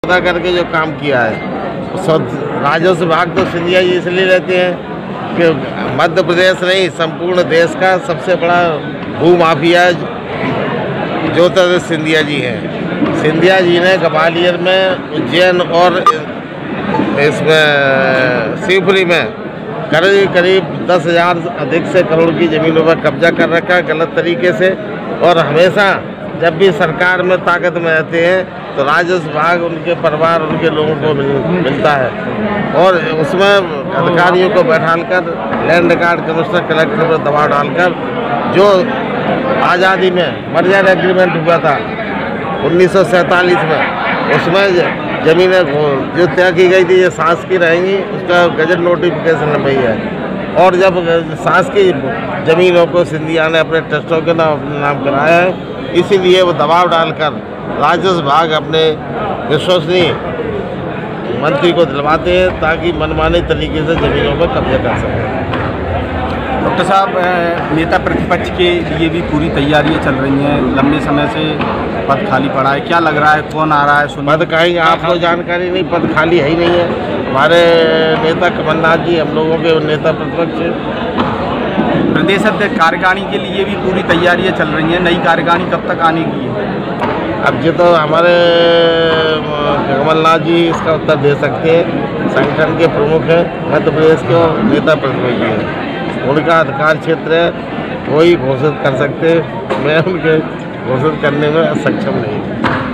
पता करके जो काम किया है। राजस्व विभाग तो सिंधिया जी इसलिए रहते हैं कि मध्य प्रदेश नहीं संपूर्ण देश का सबसे बड़ा भूमाफिया ज्योतिरादित्य सिंधिया जी हैं। सिंधिया जी ने ग्वालियर में, उज्जैन और इसमें शिवपुरी में करीब 10,000 अधिक से करोड़ की ज़मीनों पर कब्जा कर रखा है गलत तरीके से। और हमेशा जब भी सरकार में ताकत में रहते हैं तो राजस्व विभाग उनके परिवार, उनके लोगों को मिलता है और उसमें अधिकारियों को बैठालकर लैंड रिकॉर्ड कमिश्नर, कलेक्टर पर दबाव डालकर जो आज़ादी में मर्जर एग्रीमेंट हुआ था 1947 में, उसमें ज़मीनें जो तय की गई थी ये शासकीय की रहेंगी, उसका गजट नोटिफिकेशन नहीं है। और जब शासकीय ज़मीनों को सिंधिया ने अपने ट्रस्टों के नाम कराया है, इसीलिए वो दबाव डालकर राजस्व विभाग अपने विश्वसनीय मंत्री को दिलवाते हैं ताकि मनमाने तरीके से ज़मीनों पर कब्जा कर सकें। डॉक्टर साहब, नेता प्रतिपक्ष के लिए भी पूरी तैयारियां चल रही हैं, लंबे समय से पद खाली पड़ा है, क्या लग रहा है कौन आ रहा है? पद कहीं आपको जानकारी नहीं, पद खाली है ही नहीं है। हमारे नेता कमलनाथ जी हम लोगों के नेता प्रतिपक्ष। प्रदेश अध्यक्ष कार्यकारिणी के लिए भी पूरी तैयारियां चल रही हैं, नई कार्यकारिणी कब तक आने की है? अब ये तो हमारे कमलनाथ जी इसका उत्तर दे सकते हैं। संगठन के प्रमुख हैं, मध्य प्रदेश के और नेता प्रतिपक्ष हैं, उनका अधिकार क्षेत्र है, वही घोषित कर सकते हैं। मैं उनके घोषित करने में सक्षम नहीं हूँ।